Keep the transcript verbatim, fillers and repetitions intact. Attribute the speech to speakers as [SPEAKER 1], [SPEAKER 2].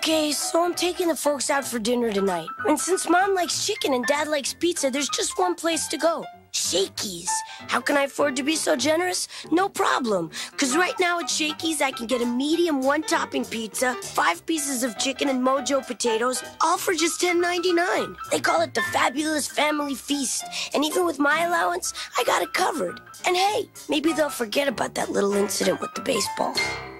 [SPEAKER 1] Okay, so I'm taking the folks out for dinner tonight. And since Mom likes chicken and Dad likes pizza, there's just one place to go. Shakey's. How can I afford to be so generous? No problem. Because right now at Shakey's, I can get a medium one-topping pizza, five pieces of chicken and mojo potatoes, all for just ten ninety-nine. They call it the Fabulous Family Feast. And even with my allowance, I got it covered. And hey, maybe they'll forget about that little incident with the baseball.